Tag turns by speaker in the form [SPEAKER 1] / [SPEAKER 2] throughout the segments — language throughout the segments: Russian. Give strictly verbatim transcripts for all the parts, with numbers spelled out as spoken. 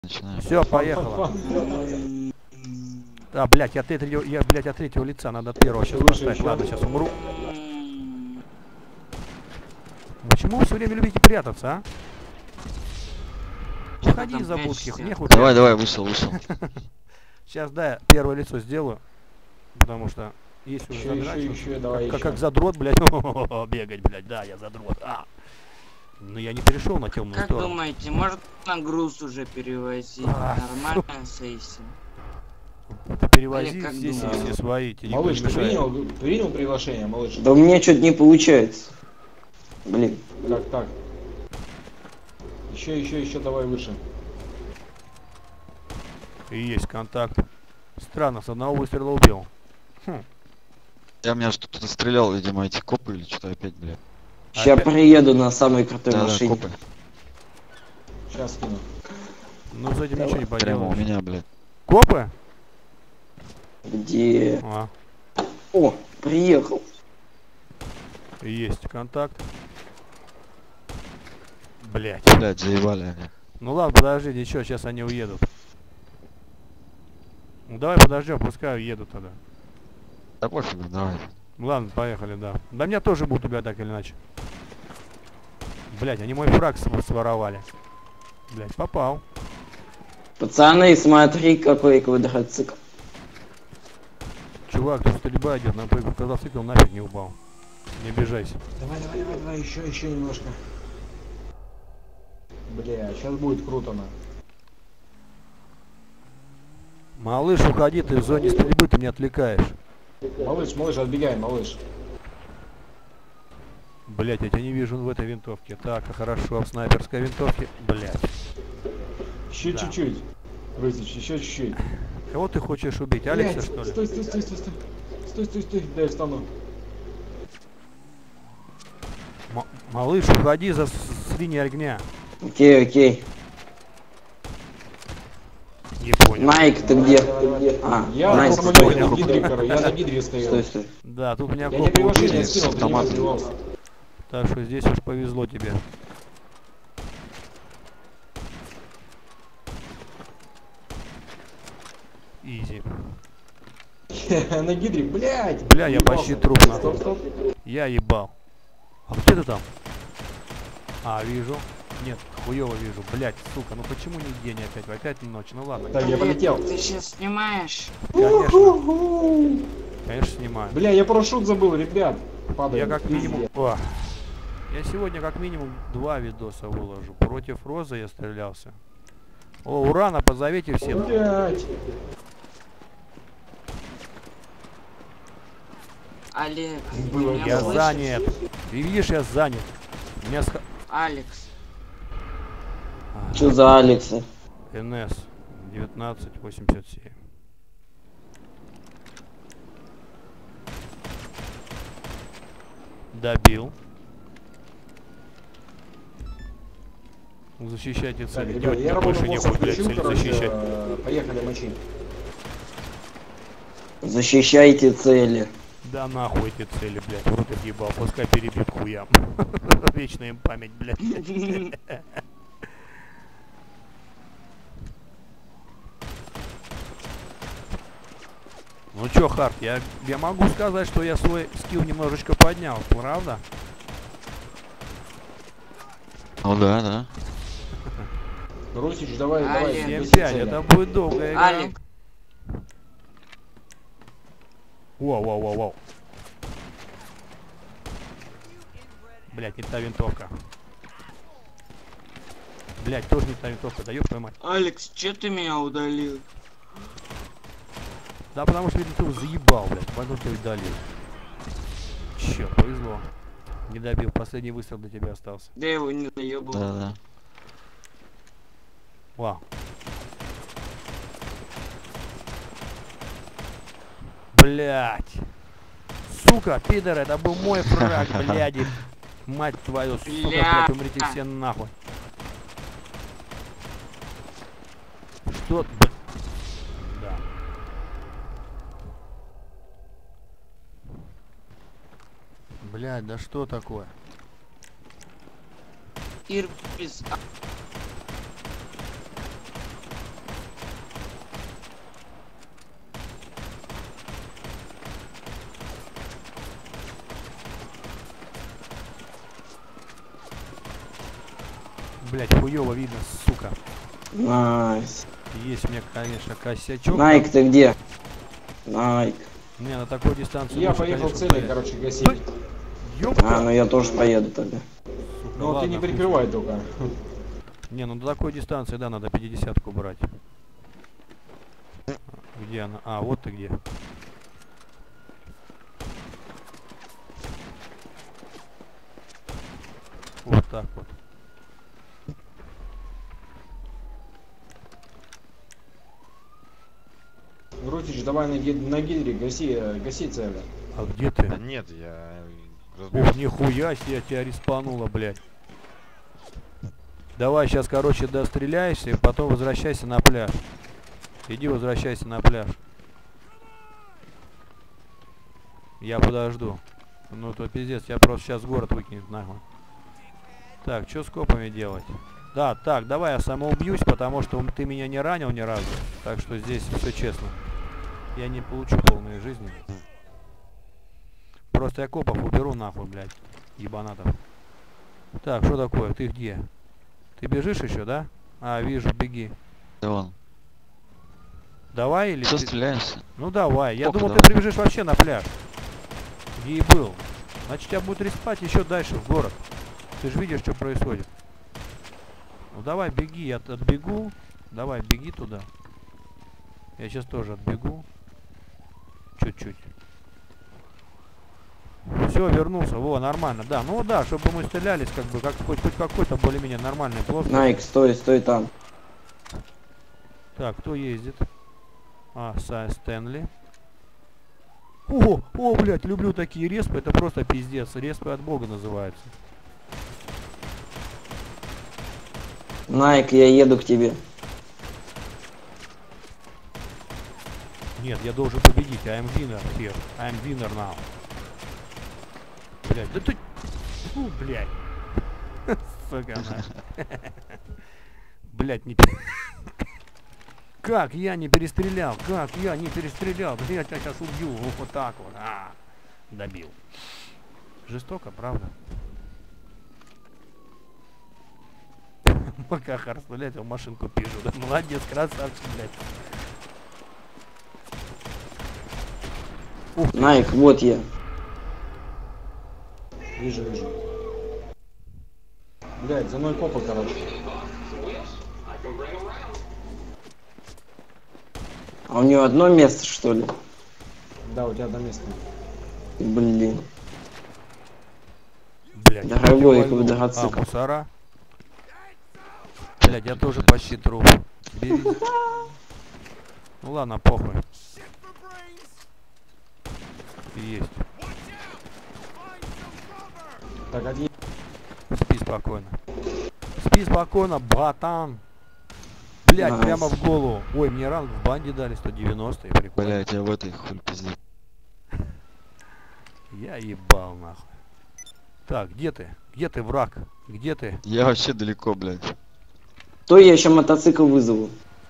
[SPEAKER 1] Начинаем.
[SPEAKER 2] Все, поехало. Да, блять, я, третьего, я, блядь, от третьего лица надо от первого сейчас поставить. Ладно, сейчас умру. Почему вы все время любите прятаться, а? Выходи из-за будки, нехуй.
[SPEAKER 1] Давай, давай, вышел, вышел.
[SPEAKER 2] Сейчас, да, я первое лицо сделаю. Потому что есть уже
[SPEAKER 3] еще,
[SPEAKER 2] задрать.
[SPEAKER 3] еще, еще, давай
[SPEAKER 2] как,
[SPEAKER 3] еще.
[SPEAKER 2] как задрот, блядь, бегать, блядь, да, я задрот. А. Но я не перешел на темную
[SPEAKER 4] как
[SPEAKER 2] сторону.
[SPEAKER 4] Как думаете, может на груз уже перевозить?
[SPEAKER 2] А,
[SPEAKER 4] нормальная сессия?
[SPEAKER 2] Ты перевози
[SPEAKER 4] как
[SPEAKER 2] все
[SPEAKER 4] думаешь?
[SPEAKER 2] сессии свои, тебе
[SPEAKER 3] Малыш,
[SPEAKER 2] никто
[SPEAKER 3] ты
[SPEAKER 2] не мешает.
[SPEAKER 3] принял, принял приглашение, малыш?
[SPEAKER 5] Да у меня что-то не получается. Блин.
[SPEAKER 3] Так, так. Еще, еще, еще, давай выше.
[SPEAKER 2] И есть контакт. Странно, с одного выстрела убил. Хм.
[SPEAKER 1] Я меня что-то стрелял, видимо, эти копы или что-то опять, бля.
[SPEAKER 5] Сейчас
[SPEAKER 2] Опять?
[SPEAKER 5] приеду на самой крутой
[SPEAKER 1] Да, да,
[SPEAKER 5] машине.
[SPEAKER 1] копы.
[SPEAKER 3] Сейчас скину.
[SPEAKER 2] Ну, с этим ничего не
[SPEAKER 1] Прямо у
[SPEAKER 2] поделаешь.
[SPEAKER 1] меня, блядь.
[SPEAKER 2] Копы?
[SPEAKER 5] Где?
[SPEAKER 2] А,
[SPEAKER 5] О, приехал.
[SPEAKER 2] есть контакт. Блять.
[SPEAKER 1] Блядь, заебали они.
[SPEAKER 2] Ну ладно, подожди, ничего, сейчас они уедут. Ну давай подождем, пускай уедут тогда.
[SPEAKER 1] Да пофигу, давай.
[SPEAKER 2] Ладно, поехали, да. Да меня тоже будут убивать так или иначе. Блять, они мой фраг св- своровали. Блять, попал.
[SPEAKER 5] Пацаны, смотри, какой квадроцикл.
[SPEAKER 2] Чувак, тут стрельба идет, нам только квадроцикл нафиг не упал. Не обижайся.
[SPEAKER 3] Давай, давай, давай, давай, еще, еще немножко. Бля, сейчас будет круто, на.
[SPEAKER 2] Малыш, уходи, ты в зоне стрельбы, ты меня отвлекаешь.
[SPEAKER 3] Малыш, малыш, отбегай, малыш.
[SPEAKER 2] Блять, я тебя не вижу в этой винтовке. Так, а хорошо, в снайперской винтовке. Блять.
[SPEAKER 3] Еще
[SPEAKER 2] Да.
[SPEAKER 3] чуть-чуть. Русич, еще чуть-чуть.
[SPEAKER 2] Кого ты хочешь убить? Алекса,
[SPEAKER 3] Блядь,
[SPEAKER 2] что ли?
[SPEAKER 3] Стой, стой, стой, стой, стой. Стой, стой, стой, дай я встану.
[SPEAKER 2] М- малыш, уходи за с, с линии огня.
[SPEAKER 5] Окей, окей.
[SPEAKER 2] Не понял.
[SPEAKER 5] Найк, ты где?
[SPEAKER 3] Давай, давай, давай.
[SPEAKER 5] А,
[SPEAKER 3] Я на
[SPEAKER 5] Найк,
[SPEAKER 3] самолете
[SPEAKER 5] стой.
[SPEAKER 3] на гидре, короче, я на гидре стою.
[SPEAKER 5] Стой, стой.
[SPEAKER 2] Да, тут меня
[SPEAKER 3] Я тебе
[SPEAKER 2] копы
[SPEAKER 3] приглашение
[SPEAKER 2] убили.
[SPEAKER 1] с
[SPEAKER 3] скинул, ты не
[SPEAKER 1] автоматом.
[SPEAKER 3] развивался.
[SPEAKER 2] Так что здесь уж повезло тебе. Изи.
[SPEAKER 3] На гидре, блядь.
[SPEAKER 2] Бля, я почти труп
[SPEAKER 3] Стоп,
[SPEAKER 2] нахуй.
[SPEAKER 3] стоп.
[SPEAKER 2] Я ебал. А где ты там? А, вижу. Нет, хуёво вижу. Блять, сука, ну почему нигде не опять? Опять ночь, ну ладно.
[SPEAKER 3] Так, я полетел.
[SPEAKER 4] Ты сейчас снимаешь?
[SPEAKER 2] Конечно. Конечно, снимаю.
[SPEAKER 3] Бля, я парашют забыл, ребят. Падаю.
[SPEAKER 2] Я как минимум...
[SPEAKER 3] Пиздец.
[SPEAKER 2] О, я сегодня как минимум два видоса выложу. Против Розы я стрелялся. О, Урана, позовите всех.
[SPEAKER 3] Блядь.
[SPEAKER 4] Алекс,
[SPEAKER 3] Было
[SPEAKER 4] меня
[SPEAKER 2] Я
[SPEAKER 4] слышишь?
[SPEAKER 2] занят. Ты видишь, я занят. У меня сх...
[SPEAKER 4] Алекс,
[SPEAKER 2] А,
[SPEAKER 5] Что за Алекса?
[SPEAKER 2] эн эс девятнадцать восемьдесят семь. Добил. Защищайте
[SPEAKER 3] Так,
[SPEAKER 2] цели.
[SPEAKER 3] ребят,
[SPEAKER 2] Делать
[SPEAKER 3] я
[SPEAKER 2] мне больше
[SPEAKER 3] работу
[SPEAKER 2] некуда, блядь,
[SPEAKER 3] включил,
[SPEAKER 2] цель
[SPEAKER 3] короче,
[SPEAKER 2] защищать.
[SPEAKER 3] э, поехали мочи.
[SPEAKER 5] Защищайте цели.
[SPEAKER 2] Да нахуй эти цели, блядь, в рот ебал, пускай перебьют хуям. Вечная им память, блядь. Ну чё, Харт, я, я могу сказать, что я свой скилл немножечко поднял, правда?
[SPEAKER 1] Ну да, да.
[SPEAKER 3] Русич, давай, давай.
[SPEAKER 4] Алекс.
[SPEAKER 3] бейте
[SPEAKER 2] семь пять,
[SPEAKER 3] цели.
[SPEAKER 2] это будет долгая игра.
[SPEAKER 4] Алекс,
[SPEAKER 2] Воу, воу, воу, воу. Блять, не та винтовка. Блять, тоже не та винтовка, да ёб твою мать.
[SPEAKER 4] Алекс, че ты меня удалил?
[SPEAKER 2] Да потому что, видно, ты его заебал, блядь, поэтому ты удалил. Чёрт, повезло. Не добил, последний выстрел для тебя остался.
[SPEAKER 4] Да я его не заебал.
[SPEAKER 1] Да, да.
[SPEAKER 2] Вау. Блять. Сука, пидор, это был мой фраг, бляди. Мать твою, сука,
[SPEAKER 4] Бля.
[SPEAKER 2] блядь, умрите все нахуй. Что? Б- Да. Блядь, да что такое?
[SPEAKER 4] Ирбис,
[SPEAKER 2] Блять, хуёво видно, сука.
[SPEAKER 5] Найс.
[SPEAKER 2] Есть у меня, конечно, косячок.
[SPEAKER 5] Найк, ты где? Найк.
[SPEAKER 2] Не, на такой дистанции
[SPEAKER 3] Я
[SPEAKER 2] лучше,
[SPEAKER 3] поехал
[SPEAKER 2] конечно,
[SPEAKER 3] цели,
[SPEAKER 2] блядь.
[SPEAKER 3] короче, гасить.
[SPEAKER 2] Ёпта.
[SPEAKER 5] А, ну я тоже поеду тогда.
[SPEAKER 2] Сука,
[SPEAKER 3] Ну ты не
[SPEAKER 2] ладно,
[SPEAKER 3] прикрывай только.
[SPEAKER 2] хуй. Не, ну до такой дистанции, да, надо пятидесятку брать. Где она? А, вот ты где. Вот так вот.
[SPEAKER 3] Рутич, давай на, ги- на гидре, гаси, э, гаси цели.
[SPEAKER 2] А где ты?
[SPEAKER 6] Да нет, я
[SPEAKER 2] Ух,
[SPEAKER 6] разберусь.
[SPEAKER 2] нихуя себе, тебя респануло, блядь. Давай сейчас, короче, достреляешься и потом возвращайся на пляж. Иди возвращайся на пляж. Я подожду. Ну то пиздец, я просто сейчас город выкинет нахуй. Так, что с копами делать? Да, так, давай я самоубьюсь, потому что ты меня не ранил ни разу. Так что здесь все честно. Я не получу полной жизни. Просто я копов уберу нахуй, блядь. Ебанатов. Так, что такое? Ты где? Ты бежишь еще, да? А, вижу, беги.
[SPEAKER 1] Да вон.
[SPEAKER 2] Давай или
[SPEAKER 1] Все
[SPEAKER 2] ты-
[SPEAKER 1] стреляемся.
[SPEAKER 2] Ну давай. Я
[SPEAKER 1] Сколько
[SPEAKER 2] думал,
[SPEAKER 1] давай?
[SPEAKER 2] ты прибежишь вообще на пляж. Где и был. Значит, тебя будут респать еще дальше в город. Ты же видишь, что происходит. Ну давай, беги, я от- отбегу. Давай, беги туда. Я сейчас тоже отбегу. Чуть-чуть. Все, вернулся. Во, нормально. Да, ну да, чтобы мы стрелялись, как бы, как хоть, хоть какой-то более-менее нормальный плоский.
[SPEAKER 5] Найк, стой, стой там.
[SPEAKER 2] Так, кто ездит? А, Сай Стэнли. О, о, блядь, люблю такие респы, это просто пиздец. Респы от бога называются.
[SPEAKER 5] Найк, я еду к тебе.
[SPEAKER 2] Нет, я должен победить. I'm winner here. I'm winner now. Блядь, да ты... Фу, блядь. Сука, на. Блядь, не... пе- Как я не перестрелял? Как я не перестрелял? Да я тебя сейчас убью. Вот так вот. А, добил. Жестоко, правда? Пока Харс, блядь, в машинку пишу. Да, молодец, красавчик, блядь. Ух ты.
[SPEAKER 5] Найк, вот я.
[SPEAKER 3] Вижу, вижу. Блядь, за мной копы, короче.
[SPEAKER 5] А у нее одно место, что ли?
[SPEAKER 3] Да, у тебя одно место.
[SPEAKER 5] Блин.
[SPEAKER 2] Блядь,
[SPEAKER 5] Дорогой,
[SPEAKER 2] я тебя вальну.
[SPEAKER 5] мотоцикл.
[SPEAKER 2] А, мусора? Блядь, я тоже почти труп. Бери. Ну ладно, похуй. Есть.
[SPEAKER 3] Так, один.
[SPEAKER 2] Спи спокойно. Спи спокойно, братан. Блядь,
[SPEAKER 5] Найс.
[SPEAKER 2] прямо в голову. Ой, мне ранг в банде дали сто девяносто, и прикольно.
[SPEAKER 1] Блять, я в этой хуй пиздец.
[SPEAKER 2] Я ебал нахуй. Так, где ты? Где ты, враг? Где ты?
[SPEAKER 1] Я вообще далеко, блядь.
[SPEAKER 5] То я еще мотоцикл вызову.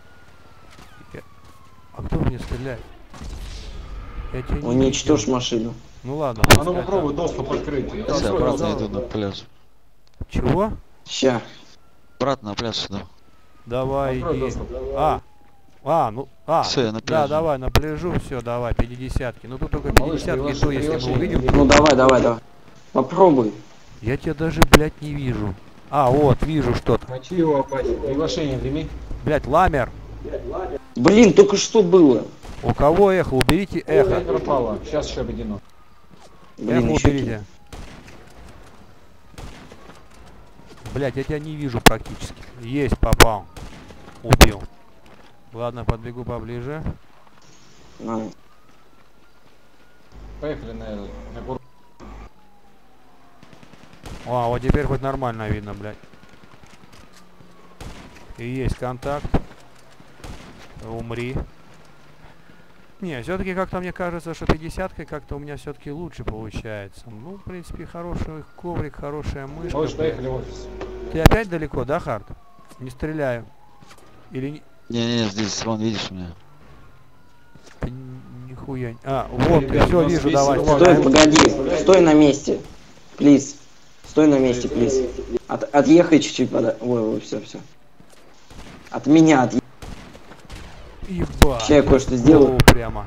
[SPEAKER 2] А кто мне стреляет? Я тебя не
[SPEAKER 5] Уничтожь
[SPEAKER 2] видел.
[SPEAKER 5] машину.
[SPEAKER 2] Ну ладно.
[SPEAKER 3] А ну
[SPEAKER 2] пускай
[SPEAKER 3] попробуй доступ открыть.
[SPEAKER 1] Сейчас я
[SPEAKER 3] Открой,
[SPEAKER 1] обратно
[SPEAKER 3] открой.
[SPEAKER 1] иду на пляж.
[SPEAKER 2] там. Чего?
[SPEAKER 5] Ща.
[SPEAKER 1] Обратно на пляж сюда.
[SPEAKER 2] Давай,
[SPEAKER 3] Открой
[SPEAKER 2] иди.
[SPEAKER 3] доступ.
[SPEAKER 2] А, а, ну, а,
[SPEAKER 1] Всё, я на
[SPEAKER 2] да,
[SPEAKER 1] пляже.
[SPEAKER 2] давай, на пляжу, все, давай, пятидесятки. Ну тут только
[SPEAKER 3] Малыш,
[SPEAKER 2] пятидесятки,
[SPEAKER 3] приглаши-
[SPEAKER 2] то если мы
[SPEAKER 3] приглашение.
[SPEAKER 2] увидим.
[SPEAKER 5] Ну давай, давай, давай. Попробуй.
[SPEAKER 2] Я тебя даже, блядь, не вижу. А, вот, вижу что-то.
[SPEAKER 3] Мочи его опасен. Приглашение прими.
[SPEAKER 2] Блядь, ламер.
[SPEAKER 5] Блин, только что было.
[SPEAKER 2] У кого эхо? Уберите эхо.
[SPEAKER 3] Эхо пропало. Сейчас еще объедину.
[SPEAKER 5] Блин,
[SPEAKER 2] Эхо
[SPEAKER 5] еще
[SPEAKER 2] уберите. Блядь, я тебя не вижу практически. Есть, попал. Убил. Ладно, подбегу поближе.
[SPEAKER 5] На.
[SPEAKER 3] Поехали на, на кур...
[SPEAKER 2] А, вот теперь хоть нормально видно, блядь. И есть контакт. Умри. Не, все-таки как-то мне кажется, что пятидесяткой как-то у меня все-таки лучше получается. Ну, в принципе, хороший коврик, хорошая мышка.
[SPEAKER 3] Малыш,
[SPEAKER 2] блядь.
[SPEAKER 3] поехали в офис.
[SPEAKER 2] Ты опять далеко, да, Хард? Не стреляю. Или не...
[SPEAKER 1] Не-не-не, здесь, вон, видишь меня.
[SPEAKER 2] Ты нихуя... А, вот,
[SPEAKER 3] Ребят,
[SPEAKER 2] все,
[SPEAKER 3] у нас
[SPEAKER 2] вижу,
[SPEAKER 3] весь
[SPEAKER 2] давай.
[SPEAKER 3] сервак-
[SPEAKER 5] Стой,
[SPEAKER 3] Дай-
[SPEAKER 5] погоди. Стой на месте. Плиз. Стой на месте, плиз. От, отъехай чуть-чуть пода. Ой, ой, все, все. От меня отъехай.
[SPEAKER 2] Ебать.
[SPEAKER 5] Сейчас я кое-что сделаю.
[SPEAKER 2] О, прямо.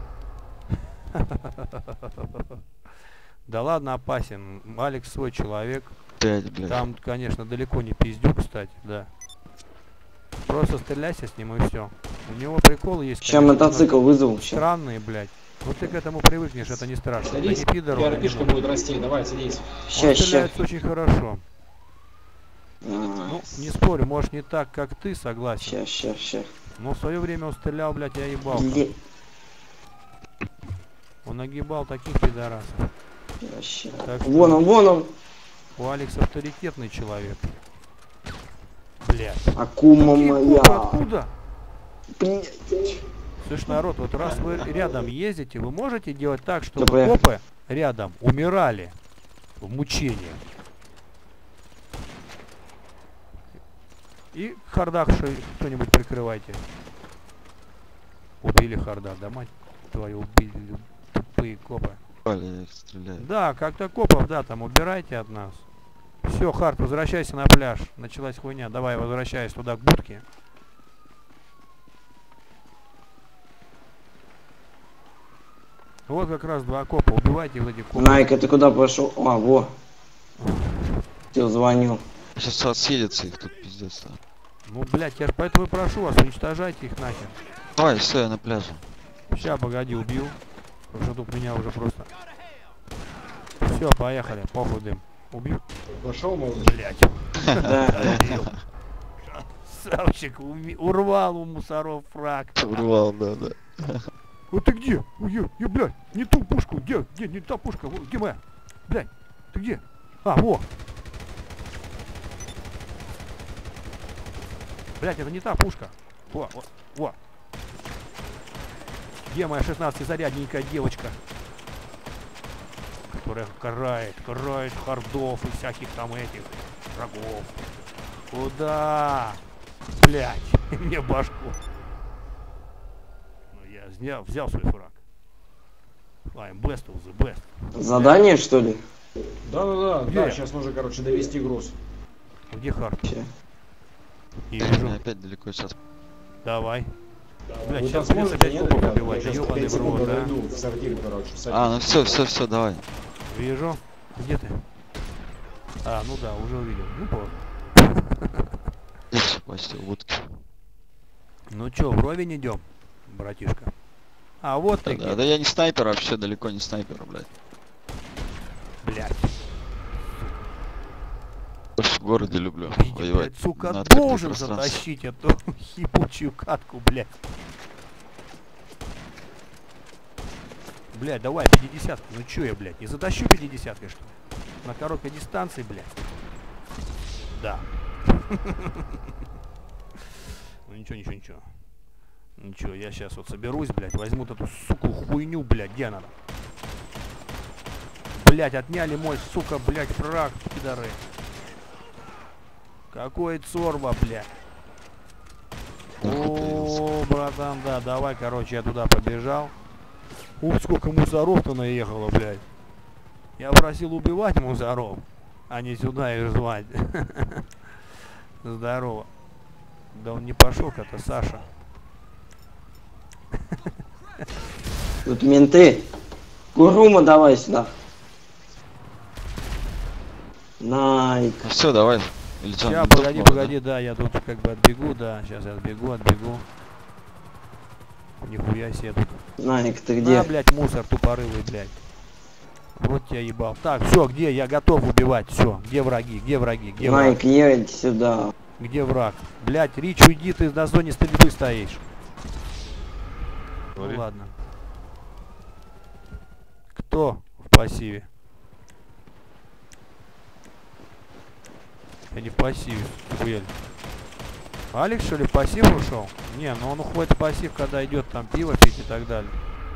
[SPEAKER 2] Да ладно, опасен. Алекс свой человек.
[SPEAKER 1] Пять, блядь.
[SPEAKER 2] Там, конечно, далеко не пиздюк, кстати, да. Просто стреляйся с ним и все. У него приколы есть.
[SPEAKER 5] Сейчас
[SPEAKER 2] конечно,
[SPEAKER 5] мотоцикл вызову.
[SPEAKER 2] но
[SPEAKER 5] Щас.
[SPEAKER 2] странные, блядь. Вот ты к этому привыкнешь, это не страшно. Да
[SPEAKER 3] Садись,
[SPEAKER 2] не пидор, он,
[SPEAKER 3] РПшка
[SPEAKER 2] не
[SPEAKER 3] будет расти, давай, садись.
[SPEAKER 2] Он
[SPEAKER 5] Щас, щас.
[SPEAKER 2] стреляется очень хорошо.
[SPEAKER 5] А,
[SPEAKER 2] Ну, не спорю, может не так, как ты, согласен.
[SPEAKER 5] Щас, щас, щас.
[SPEAKER 2] Но в свое время он стрелял, блядь, я ебал.
[SPEAKER 5] Ле-
[SPEAKER 2] Он нагибал таких пидорасов.
[SPEAKER 5] щас, щас.
[SPEAKER 2] Так что-
[SPEAKER 5] Вон он, вон он.
[SPEAKER 2] У Алекса авторитетный человек. Блядь.
[SPEAKER 5] Акума
[SPEAKER 2] Какие
[SPEAKER 5] моя.
[SPEAKER 2] копы, откуда?
[SPEAKER 5] Блядь.
[SPEAKER 2] Слышь, народ, вот раз вы рядом ездите, вы можете делать так, чтобы
[SPEAKER 5] Да поехали.
[SPEAKER 2] копы рядом умирали в мучениях. И хардах что- кто-нибудь прикрывайте. Убили хардах, да мать твою, убили тупые копы.
[SPEAKER 1] Пали, я их стреляю.
[SPEAKER 2] Да, как-то копов, да, там убирайте от нас. Все, Харт, возвращайся на пляж. Началась хуйня. Давай, возвращайся туда к будке. Вот как раз два копа. Убивайте вот эти копы.
[SPEAKER 5] Найка, ты куда пошел? А, во. Ты звонил.
[SPEAKER 1] Сейчас отсидятся их тут, пиздец. Да.
[SPEAKER 2] Ну, блядь, я ж поэтому и прошу вас, уничтожайте их нахер.
[SPEAKER 1] Давай, все, я на пляже.
[SPEAKER 2] Ща, погоди, убью. Потому что тут меня уже просто... Все, поехали, похуй дым. Убью.
[SPEAKER 3] Пошел, мол,
[SPEAKER 2] Блядь.
[SPEAKER 5] Да.
[SPEAKER 2] Савчик уми- урвал у мусоров фраг.
[SPEAKER 1] Урвал, да, да.
[SPEAKER 2] Вот ты где? Ой, я, я, блядь, не ту пушку. Где? Где? Не та пушка. Во, где моя? Блядь, ты где? А, во. Блядь, это не та пушка. Во, во, во. Где моя шестнадцатизарядненькая девочка? Которая карает, карает хардов и всяких там этих врагов. Куда? Блядь, мне башку. Ну, я взял, взял свой фраг. I'm best of the best.
[SPEAKER 5] Задание, что ли?
[SPEAKER 3] Да-да-да,
[SPEAKER 2] Где
[SPEAKER 3] да,
[SPEAKER 2] я?
[SPEAKER 3] сейчас нужно, короче, довести груз.
[SPEAKER 2] Где Харт?
[SPEAKER 5] Ща.
[SPEAKER 2] Не
[SPEAKER 1] Меня
[SPEAKER 2] вижу.
[SPEAKER 1] опять далеко сейчас.
[SPEAKER 2] Давай. Блядь,
[SPEAKER 3] Вы там
[SPEAKER 2] сейчас придется
[SPEAKER 3] сможете,
[SPEAKER 2] опять
[SPEAKER 3] нет,
[SPEAKER 2] копов
[SPEAKER 3] ребят?
[SPEAKER 2] убивать.
[SPEAKER 3] Я сейчас
[SPEAKER 2] Ёбаный
[SPEAKER 3] пять
[SPEAKER 2] в рот,
[SPEAKER 3] секунд
[SPEAKER 2] да?
[SPEAKER 3] дойду в сортир, короче.
[SPEAKER 1] А, ну все, все, все, давай.
[SPEAKER 2] Вижу. Где ты? А, ну да, уже увидел. Ну, по.
[SPEAKER 1] Здесь почти в будке.
[SPEAKER 2] Ну чё, вровень идем, братишка. А вот
[SPEAKER 1] Да,
[SPEAKER 2] ты
[SPEAKER 1] да,
[SPEAKER 2] где.
[SPEAKER 1] да я не снайпер, вообще далеко не снайпер, блядь.
[SPEAKER 2] Блядь.
[SPEAKER 1] Больше в городе люблю
[SPEAKER 2] Видите,
[SPEAKER 1] воевать.
[SPEAKER 2] блядь, сука,
[SPEAKER 1] на открытом
[SPEAKER 2] должен
[SPEAKER 1] пространстве.
[SPEAKER 2] затащить эту ебучую катку, блядь. Блядь, давай, пятидесятку. Ну чё я, блядь, не затащу пятидесяткой, что ли? На короткой дистанции, блядь. Да. Ну ничего, ничего, ничего. Ничего, я сейчас вот соберусь, блядь, возьму эту, суку, хуйню, блядь, где она? Блядь, отняли мой, сука, блядь, фраг, пидоры. Какой цорба, блядь. О, братан, да, давай, короче, я туда побежал. Ух, сколько мусоров-то наехало, блядь. Я просил убивать мусоров, а не сюда их звать. Здорово. Да он не пошел, это Саша.
[SPEAKER 5] Тут менты. Курума давай сюда. Найк.
[SPEAKER 1] Ну все, давай. Или что,
[SPEAKER 2] Сейчас,
[SPEAKER 1] не тут
[SPEAKER 2] погоди,
[SPEAKER 1] можно,
[SPEAKER 2] погоди, да, я тут как бы отбегу, да, сейчас я отбегу, отбегу. Нихуя себе тут.
[SPEAKER 5] Найк, ты
[SPEAKER 2] На,
[SPEAKER 5] где?
[SPEAKER 2] блядь, мусор тупорылый, блядь. Вот тебя ебал. Так, все, где? Я готов убивать. Все, где враги? Где враги? Где враг?
[SPEAKER 5] Найк, едь сюда.
[SPEAKER 2] Где враг? Блядь, Рич, уйди, ты на зоне стрельбы стоишь. Ну ладно. Кто в пассиве? Я не в пассиве. Хуяль. Алекс, что ли, в пассив ушел? Не, ну он уходит в пассив, когда идет там пиво пить и так далее.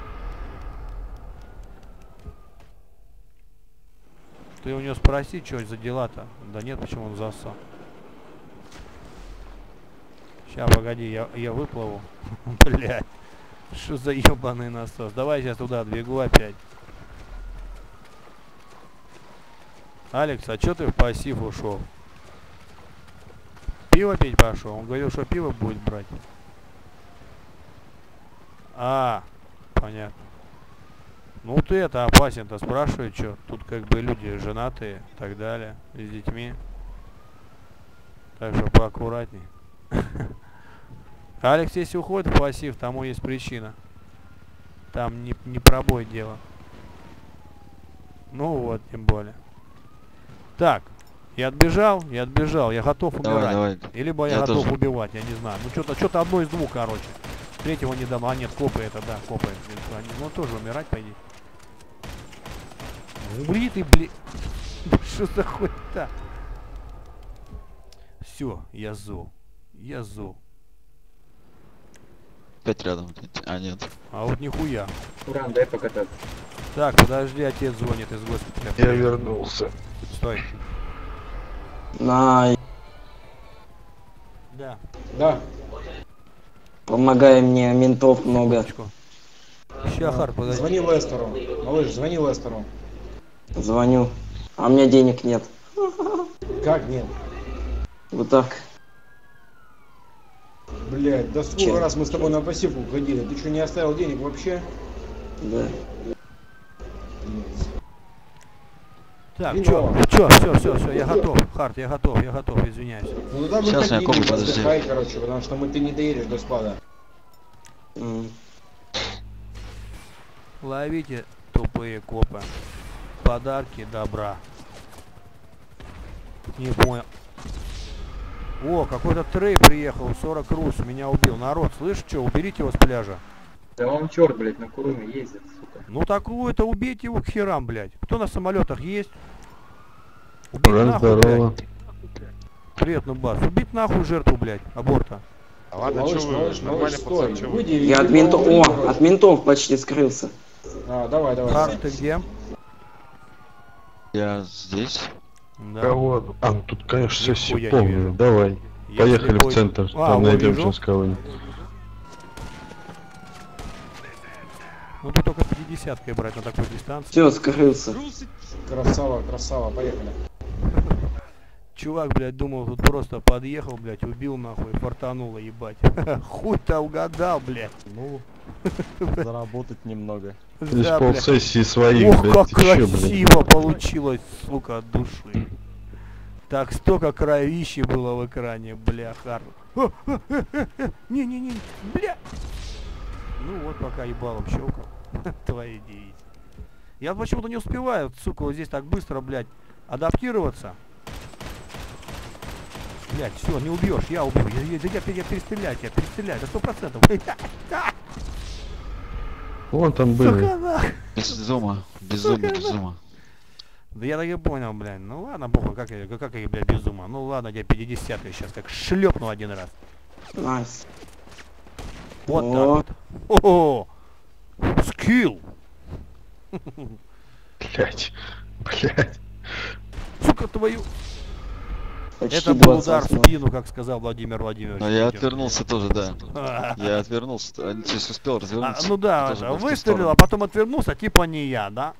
[SPEAKER 2] Ты у него спроси, что за дела-то? Да нет, почему он засал. Сейчас, погоди, я, я выплыву. Блядь. Что за ебаный насос? Давай сейчас туда двигу опять. Алекс, а чё ты в пассив ушел? Пиво пить пошел. Он говорил, что пиво будет брать. А, понятно. Ну ты это опасен-то, спрашивает, что тут как бы люди женатые и так далее, с детьми. Так что поаккуратней. Алекс, если уходит в пассив, тому есть причина. Там не, не пробой дело. Ну вот, тем более. Так, я отбежал, я отбежал, я готов
[SPEAKER 1] Давай,
[SPEAKER 2] умирать.
[SPEAKER 1] давай.
[SPEAKER 2] И либо я,
[SPEAKER 1] Я
[SPEAKER 2] готов
[SPEAKER 1] тоже.
[SPEAKER 2] убивать, я не знаю. Ну что-то что-то одно из двух, короче. Третьего не дам. А нет, копы это, да, копы. Ну тоже умирать, пойди. Умри ты, блин. Что за хуйта? Все, я зол. Я зол.
[SPEAKER 1] Опять рядом. А, нет.
[SPEAKER 2] А вот нихуя.
[SPEAKER 5] Уран, дай покататься.
[SPEAKER 2] Так, подожди, отец звонит из госпиталя.
[SPEAKER 6] Я вернулся.
[SPEAKER 2] Стой.
[SPEAKER 5] На,
[SPEAKER 2] Да.
[SPEAKER 3] Да.
[SPEAKER 5] помогай мне, ментов много.
[SPEAKER 2] Ща, Харт, подожди.
[SPEAKER 3] Звони Лестеру. Малыш, звони Лестеру.
[SPEAKER 5] Звоню. А у меня денег нет.
[SPEAKER 3] Как нет?
[SPEAKER 5] Вот так.
[SPEAKER 3] Блять, да сколько
[SPEAKER 5] Чем?
[SPEAKER 3] раз мы с тобой на пассивку ходили? Ты что, не оставил денег вообще?
[SPEAKER 5] Да.
[SPEAKER 2] Так,
[SPEAKER 3] Вино.
[SPEAKER 2] чё, чё, все, все, все, я готов. Харт, я готов, я готов, извиняюсь.
[SPEAKER 3] Ну туда
[SPEAKER 1] Сейчас я
[SPEAKER 3] выходи,
[SPEAKER 1] копу,
[SPEAKER 3] не
[SPEAKER 1] подожди.
[SPEAKER 3] отдыхай, короче, потому что мы ты не доедешь до склада.
[SPEAKER 5] М.
[SPEAKER 2] Ловите, тупые копы. Подарки добра. Не понял. О, какой-то трей приехал, сорок рус, меня убил. Народ, слышь, что, уберите его с пляжа.
[SPEAKER 7] Да он черт, блядь, на Куруме ездит, сука.
[SPEAKER 2] Ну такую-то убейте его к херам, блядь. Кто на самолетах есть? Убить
[SPEAKER 6] Ура,
[SPEAKER 2] нахуй,
[SPEAKER 6] здорово.
[SPEAKER 2] блядь. Привет, Нубас. Убить нахуй жертву, блядь, аборта.
[SPEAKER 8] А ладно,
[SPEAKER 3] Малыш,
[SPEAKER 8] что вы,
[SPEAKER 3] малыш,
[SPEAKER 8] нормальный
[SPEAKER 3] малыш, стой.
[SPEAKER 8] пацан, что вы?
[SPEAKER 3] Выйди,
[SPEAKER 5] Я
[SPEAKER 3] иди
[SPEAKER 5] от ментов.
[SPEAKER 3] по улице,
[SPEAKER 5] О,
[SPEAKER 3] короче.
[SPEAKER 5] от ментов почти скрылся.
[SPEAKER 3] А, давай, давай.
[SPEAKER 2] Харт,
[SPEAKER 3] давай.
[SPEAKER 2] ты где?
[SPEAKER 1] Я здесь.
[SPEAKER 2] Да.
[SPEAKER 6] Кого? А, ну тут, конечно, все
[SPEAKER 2] Нихуя не
[SPEAKER 6] помню.
[SPEAKER 2] вижу.
[SPEAKER 6] Давай.
[SPEAKER 2] Я
[SPEAKER 6] Поехали
[SPEAKER 2] слепой.
[SPEAKER 6] в центр.
[SPEAKER 2] А,
[SPEAKER 6] Там
[SPEAKER 2] вот
[SPEAKER 6] найдем
[SPEAKER 2] вижу.
[SPEAKER 6] сейчас кого-нибудь.
[SPEAKER 2] Ну ты только пятидесяткой брать на такой дистанции.
[SPEAKER 5] Все, скрылся.
[SPEAKER 3] Красава, красава, поехали.
[SPEAKER 2] Чувак, блядь, думал, тут просто подъехал, блядь, убил нахуй, фартануло, ебать. Хуй-то угадал, блядь.
[SPEAKER 9] Ну, заработать немного.
[SPEAKER 6] Здесь
[SPEAKER 2] Да, блядь.
[SPEAKER 6] полсессии своих,
[SPEAKER 2] Ох,
[SPEAKER 6] блядь.
[SPEAKER 2] как
[SPEAKER 6] Ты чё, блядь?
[SPEAKER 2] красиво получилось, сука, от души. Так, столько кровищи было в экране, бля, Харт. Не-не-не, бля. Ну вот пока ебалом щелкал. Твои девицы. Я почему-то не успеваю, сука, вот здесь так быстро, блядь, адаптироваться. Блядь, все, не убьешь, я убью. Я, я, я, я перестреляю тебя, перестреляю, до сто процентов.
[SPEAKER 6] Вон там были.
[SPEAKER 2] Сука, нах.
[SPEAKER 1] Безума. Безумно,
[SPEAKER 2] Сука,
[SPEAKER 1] безума.
[SPEAKER 2] Да я так и понял, блядь. Ну ладно, похуй, как я, как я, блядь, без ума. Ну ладно, я пятидесятый сейчас как шлепну один раз.
[SPEAKER 5] Найс.
[SPEAKER 2] Вот
[SPEAKER 5] О.
[SPEAKER 2] так вот. О, скилл.
[SPEAKER 6] Блядь. Блядь.
[SPEAKER 2] Сука твою.
[SPEAKER 5] Почти
[SPEAKER 2] Это был удар в
[SPEAKER 5] двадцать восемь.
[SPEAKER 2] спину, как сказал Владимир Владимирович.
[SPEAKER 1] Но я
[SPEAKER 2] Путин.
[SPEAKER 1] отвернулся тоже, да.
[SPEAKER 2] А,
[SPEAKER 1] Я отвернулся. А, то есть успел
[SPEAKER 2] а,
[SPEAKER 1] развернуться.
[SPEAKER 2] ну да,
[SPEAKER 1] Тоже был в ту
[SPEAKER 2] выстрелил,
[SPEAKER 1] сторону.
[SPEAKER 2] а потом отвернулся, типа не я, да?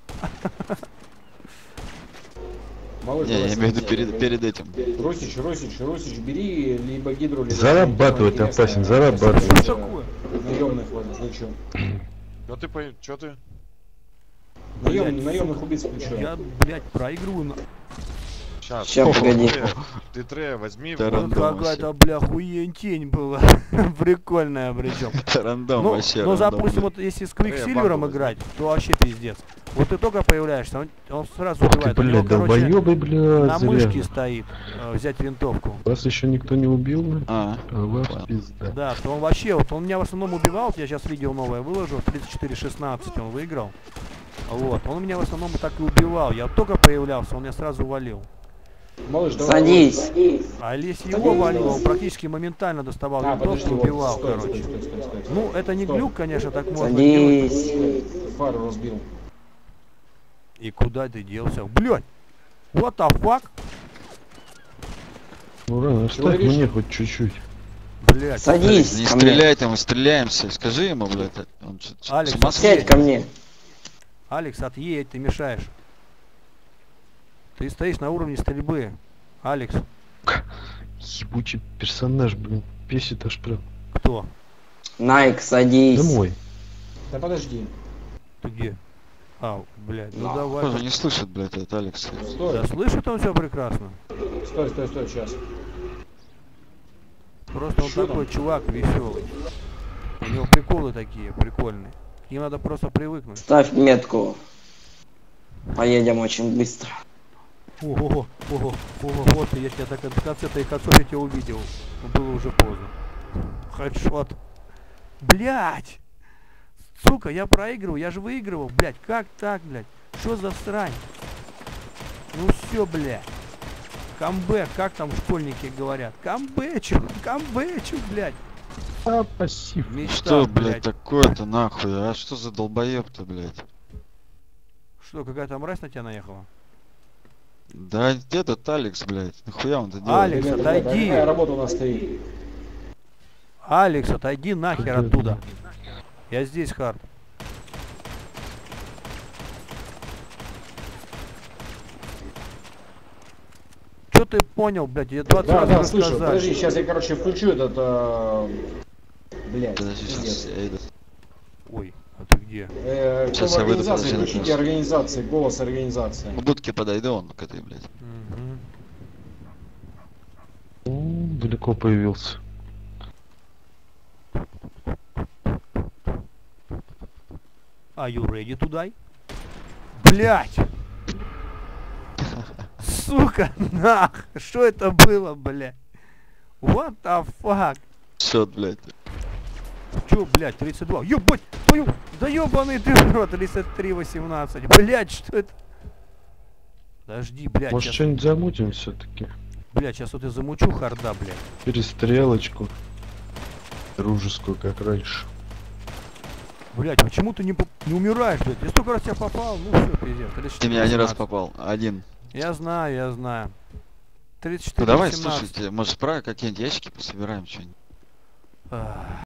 [SPEAKER 3] Малыш,
[SPEAKER 1] Не, я
[SPEAKER 3] давай,
[SPEAKER 1] имею в виду
[SPEAKER 3] смотри,
[SPEAKER 1] перед, перед этим.
[SPEAKER 3] Русич, Русич, Русич, бери либо гидру, либо...
[SPEAKER 6] Зарабатывать
[SPEAKER 3] что-нибудь
[SPEAKER 6] опасен,
[SPEAKER 3] интересное.
[SPEAKER 6] зарабатывать.
[SPEAKER 2] Что такое?
[SPEAKER 3] Наемных вот, включу.
[SPEAKER 8] Чё ты, по- чё ты?
[SPEAKER 3] Наем,
[SPEAKER 2] Блядь,
[SPEAKER 3] наемных убийц включу.
[SPEAKER 2] Я, блядь, проигрываю. на-
[SPEAKER 8] Сейчас.
[SPEAKER 5] Ща, погоди.
[SPEAKER 8] Ты Трея возьми.
[SPEAKER 1] Да,
[SPEAKER 8] вот.
[SPEAKER 2] Вот
[SPEAKER 1] рандом
[SPEAKER 2] какая-то, бля, хуентень была. Прикольная причем.
[SPEAKER 1] Рандом
[SPEAKER 2] Ну,
[SPEAKER 1] вообще.
[SPEAKER 2] ну
[SPEAKER 1] рандом,
[SPEAKER 2] допустим,
[SPEAKER 1] блядь.
[SPEAKER 2] вот если с
[SPEAKER 8] Э,
[SPEAKER 2] Квиксильвером
[SPEAKER 8] бабу
[SPEAKER 2] играть, то вообще пиздец. Вот ты только появляешься, он, он сразу
[SPEAKER 6] Ох ты,
[SPEAKER 2] убивает. У него,
[SPEAKER 6] блядь,
[SPEAKER 2] короче,
[SPEAKER 6] долбоёбы, блядь,
[SPEAKER 2] на мышке
[SPEAKER 6] зря.
[SPEAKER 2] стоит э, взять винтовку.
[SPEAKER 6] Вас еще никто не убил, блядь?
[SPEAKER 1] А,
[SPEAKER 6] А вас
[SPEAKER 1] понял.
[SPEAKER 6] пизда.
[SPEAKER 2] Да, то он вообще, вот он меня в основном убивал, вот я сейчас видео новое выложу, тридцать четыре шестнадцать он выиграл. Вот, он меня в основном так и убивал. Я только появлялся, он меня сразу валил.
[SPEAKER 3] Малыш, давай.
[SPEAKER 5] Садись.
[SPEAKER 2] А если его валил, он практически моментально доставал
[SPEAKER 3] А,
[SPEAKER 2] винтовку
[SPEAKER 3] подожди,
[SPEAKER 2] и
[SPEAKER 3] вот,
[SPEAKER 2] убивал,
[SPEAKER 3] стой,
[SPEAKER 2] короче.
[SPEAKER 3] стой, стой, стой, стой.
[SPEAKER 2] Ну, это не
[SPEAKER 3] Стой.
[SPEAKER 2] глюк, конечно, так можно делать.
[SPEAKER 5] Садись.
[SPEAKER 3] Фару разбил.
[SPEAKER 2] И куда ты делся? Блядь! What the fuck?
[SPEAKER 6] Ура, оставь
[SPEAKER 3] говоришь?
[SPEAKER 6] мне хоть чуть-чуть.
[SPEAKER 2] Блядь.
[SPEAKER 5] Садись
[SPEAKER 1] Не
[SPEAKER 5] ко мне.
[SPEAKER 1] стреляй там, мы стреляемся. Скажи ему, блядь. Он чё- чё-
[SPEAKER 2] Алекс,
[SPEAKER 1] с ума
[SPEAKER 5] Сядь ко мне.
[SPEAKER 2] Алекс, отъедь, ты мешаешь. Ты стоишь на уровне стрельбы. Алекс.
[SPEAKER 6] Ебучий персонаж, блин. Бесит аж прям.
[SPEAKER 2] Кто?
[SPEAKER 5] Найк, садись.
[SPEAKER 6] Домой.
[SPEAKER 3] Да подожди.
[SPEAKER 2] Ты где? А, блядь, ну
[SPEAKER 5] Да.
[SPEAKER 2] давай.
[SPEAKER 1] Похоже, не слышит, блядь, этот Алекс.
[SPEAKER 3] Стой,
[SPEAKER 2] Да слышит он все прекрасно.
[SPEAKER 3] стой, стой, стой, сейчас.
[SPEAKER 2] Просто он
[SPEAKER 3] Чё
[SPEAKER 2] такой чувак веселый. У него приколы такие прикольные. К ним надо просто привыкнуть.
[SPEAKER 5] Ставь метку. Поедем очень быстро.
[SPEAKER 2] Ого, ого, ого, вот я тебя так в конце твоих концов я тебя увидел. Но было уже поздно. Хедшот. Блять! Сука, я проигрывал, я же выигрывал, блять, как так, блять? Что за срань? Ну все, блять. Камбэк, как там школьники говорят? Камбэчу, камбэчу, блять.
[SPEAKER 6] А, пассив.
[SPEAKER 2] Мечта,
[SPEAKER 1] Что, блядь,
[SPEAKER 2] блядь.
[SPEAKER 1] такое-то нахуй? А что за долбоеб-то, блядь?
[SPEAKER 2] Что, какая-то мразь на тебя наехала?
[SPEAKER 1] Да где этот Алекс, блядь? Нахуя он это делает?
[SPEAKER 2] Алекс,
[SPEAKER 3] Ребята, ребята,
[SPEAKER 2] отойди.
[SPEAKER 3] какая работа у нас стоит?
[SPEAKER 2] Алекс, отойди нахер оттуда. Я здесь, Хард. Что ты понял, блядь? Я двадцать
[SPEAKER 3] Да,
[SPEAKER 2] раз
[SPEAKER 3] да, слышу.
[SPEAKER 2] рассказал.
[SPEAKER 3] Подожди, сейчас я, короче, включу этот... э, Блядь,
[SPEAKER 1] Подожди, сейчас
[SPEAKER 3] пиздец.
[SPEAKER 1] я иду.
[SPEAKER 2] Ой, а ты где?
[SPEAKER 3] Э,
[SPEAKER 1] Сейчас
[SPEAKER 3] в
[SPEAKER 1] я выйду,
[SPEAKER 3] организации,
[SPEAKER 1] подожди,
[SPEAKER 3] включите
[SPEAKER 1] вопрос.
[SPEAKER 3] организации, голос организации.
[SPEAKER 1] К будке подойду, он к этой, блядь.
[SPEAKER 2] Мгм.
[SPEAKER 6] О, далеко появился.
[SPEAKER 2] Are you ready to die? Блять! Сука, нах! Что это было, блядь? What the fuck?
[SPEAKER 1] Все, блядь.
[SPEAKER 2] Чё, блядь, тридцать два? Ёбать, твою... Да ёбаный ты в рот, тридцать три восемнадцать. Блядь, что это? Подожди, блядь,
[SPEAKER 6] Может,
[SPEAKER 2] сейчас...
[SPEAKER 6] что-нибудь замутим все-таки?
[SPEAKER 2] Блядь, сейчас вот я замучу харда, блядь.
[SPEAKER 6] Перестрелочку. Дружескую, как раньше.
[SPEAKER 2] Блядь, почему ты не, поп- не умираешь, блядь? Я столько раз тебя попал, ну все, пиздец. тридцать четыре
[SPEAKER 1] Ты меня один раз
[SPEAKER 2] восемнадцать.
[SPEAKER 1] попал. Один.
[SPEAKER 2] Я знаю, я знаю. тридцать
[SPEAKER 1] Ну
[SPEAKER 2] четыре
[SPEAKER 1] давай,
[SPEAKER 2] восемнадцать.
[SPEAKER 1] слушайте, может, справа какие-нибудь ящики пособираем что-нибудь?
[SPEAKER 2] Ах.